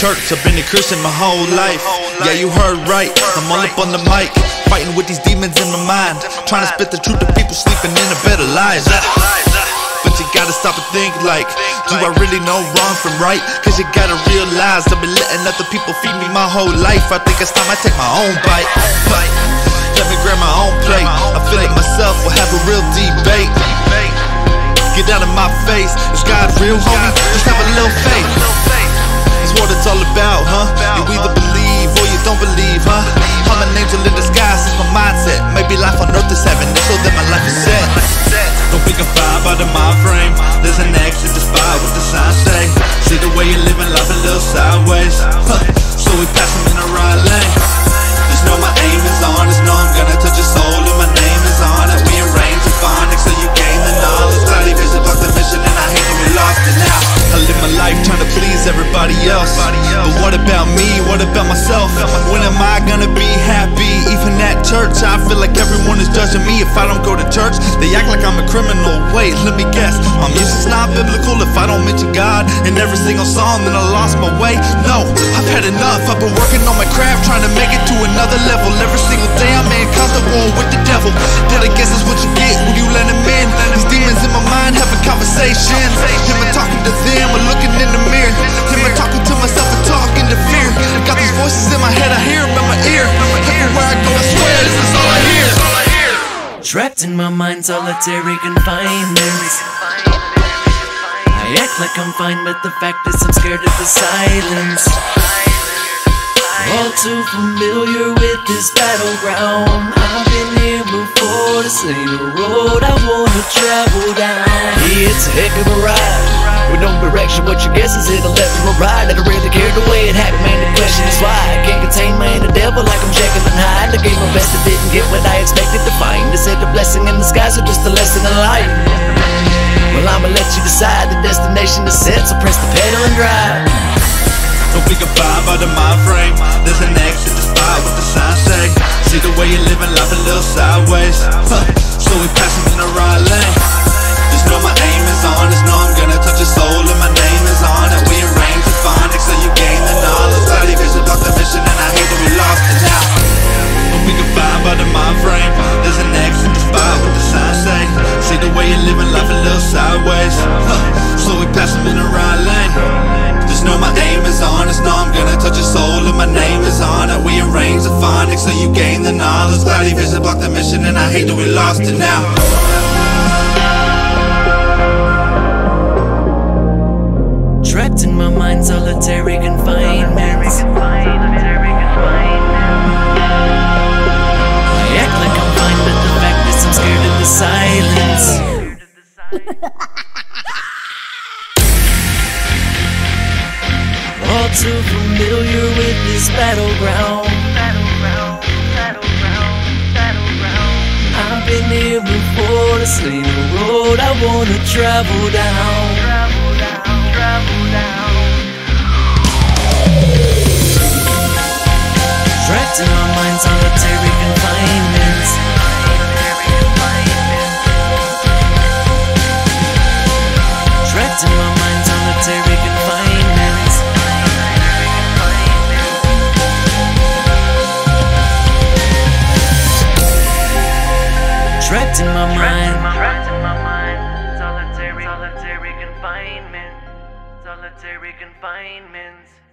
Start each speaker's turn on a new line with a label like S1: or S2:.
S1: church, I've been a Christian my whole life. Yeah, you heard right, I'm all up on the mic, fighting with these demons in my mind, trying to spit the truth to people sleeping in a better lives. But you gotta stop and think like, do I really know wrong from right? Cause you gotta realize I've been letting other people feed me my whole life. I think it's time I take my own bite. Let me grab my own plate, I feel it myself, we'll have a real debate. Get out of my face, is God real, homie? Just have a little faith. That's what it's all about, huh? You either believe or you don't believe, huh? I'm an angel in disguise, it's my mindset. Maybe life on earth is heaven, so that my life is set. Don't pick a vibe out of my frame. There's an exit, just buy what the signs say. See the way you're living life a little sideways, so we pass them in the right lane. Just know my aim is on, just know I'm gonna touch your soul and my name is on it. We arrange a phonics so you gain the knowledge. Cloudy vision, block the mission, and I hate that we lost it now. I live my life trying to please everybody else, but what about me? What about myself? When am I gonna be happy? Even at church, I feel like everyone is judging me if I don't go to church. They act like I'm a criminal. Wait, let me guess, my music's not biblical if I don't mention God in every single song, then I lost my way. No, I've had enough. I've been working on my craft, trying to make it to another level. Every single day I'm in constant war with the devil. That I guess is what you get when you let him in. These demons in my mind having conversations. Him and talking to them or looking in the mirror. Him and talking to myself and talking to fear. Got these voices in my head, I hear them in my ear. Everywhere I go I swear this is all I hear.
S2: Trapped in my mind, solitary confinement. I act like I'm fine, but the fact is I'm scared of the silence. All too familiar with this battleground. I've been here before, this ain't a road I wanna travel down. Yeah, it's a heck of a ride, with no direction. What you guess is it a left or a right? I don't really care the way it happened, man. The question is why I can't contain my inner devil like I'm Jekyll and Hyde. I gave my best, I didn't get what I expected to find. They said a blessing in disguise or just a lesson in life. Well, I'ma let you decide, the destination is set, so press the pedal and drive.
S1: Don't pick a vibe out of my frame. There's an exit, just buy what the signs say. See the way you're living life a little sideways, so we pass them in the right lane. Just know my aim is on, just know I'm gonna touch your soul and my name is on it. We arrange the phonics so you gain the knowledge. Cloudy vision, block the mission, and I hate that we lost it now. Don't pick a vibe out of my frame. There's an exit, just buy what the signs say. See the way you're living life a little sideways, so we pass them in the right lane. Just know my aim is on, just know I'm gonna touch your soul and my name is on it. We arrange the phonics so you gain the knowledge. Cloudy vision, block the mission, and I hate that we lost it now.
S2: Trapped in my mind, solitary confinement. I act like I'm fine, but the fact is I'm scared of the silence. All too familiar with this battleground. I've been here before, this ain't a road I wanna travel down. Trapped in my mind, solitary confinement. Trapped in my mind, solitary confinement. Trapped in my mind, solitary confinement, solitary confinement.